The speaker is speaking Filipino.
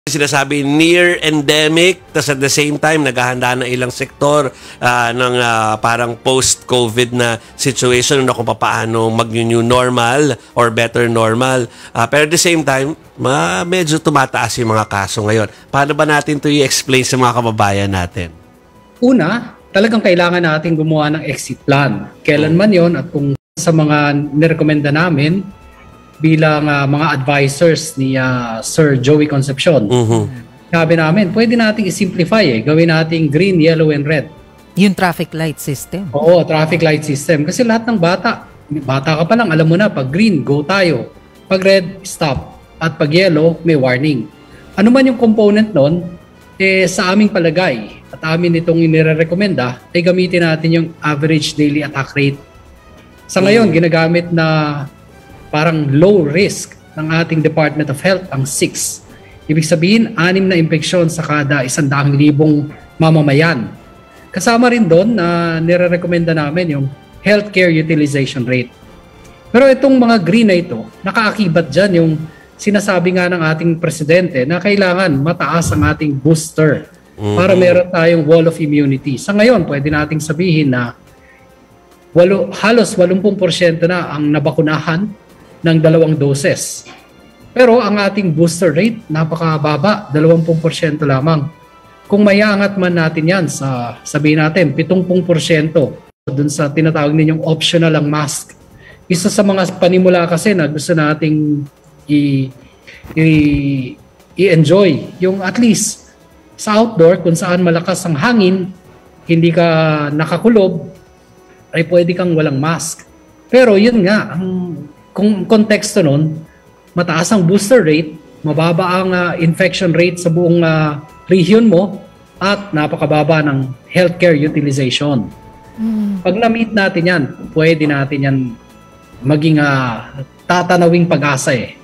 Sinasabi near endemic, tas at the same time naghahanda na ilang sektor ng parang post-COVID na situation na kung paano mag-new normal or better normal. Pero at the same time, medyo tumataas yung mga kaso ngayon. Paano ba natin ito i-explain sa mga kababayan natin? Una, talagang kailangan natin gumawa ng exit plan. Kailan man yon at kung sa mga nirekomenda namin bilang mga advisors ni Sir Joey Concepcion. Sabi namin, pwede nating i-simplify Gawin nating green, yellow, and red. Yung traffic light system. Oo, traffic light system. Kasi lahat ng bata ka pa lang, alam mo na, pag green, go tayo. Pag red, stop. At pag yellow, may warning. Ano man yung component nun, sa aming palagay at amin itong inirekomenda, ay gamitin natin yung average daily attack rate. Sa ngayon, ginagamit na parang low risk ng ating Department of Health ang 6. Ibig sabihin, 6 na impeksyon sa kada 100,000 mamamayan. Kasama rin doon na nire-recommenda namin yung healthcare utilization rate. Pero itong mga green na ito, nakaakibat dyan yung sinasabi nga ng ating presidente na kailangan mataas ang ating booster para meron tayong wall of immunity. Sa ngayon, pwede nating sabihin na halos 80% na ang nabakunahan ng 2 doses. Pero ang ating booster rate, napakababa, 20% lamang. Kung mayaangat man natin yan sa, sabihin natin, 70% dun sa tinatawag ninyong optional ang mask. Isa sa mga panimula kasi na gusto nating i-enjoy yung at least sa outdoor kung saan malakas ang hangin, hindi ka nakakulob, ay pwede kang walang mask. Pero yun nga, kung konteksto nun, mataas ang booster rate, mababa ang infection rate sa buong region mo, at napakababa ng healthcare utilization. Pag na-meet natin yan, pwede natin yan maging tatanawing pag-asa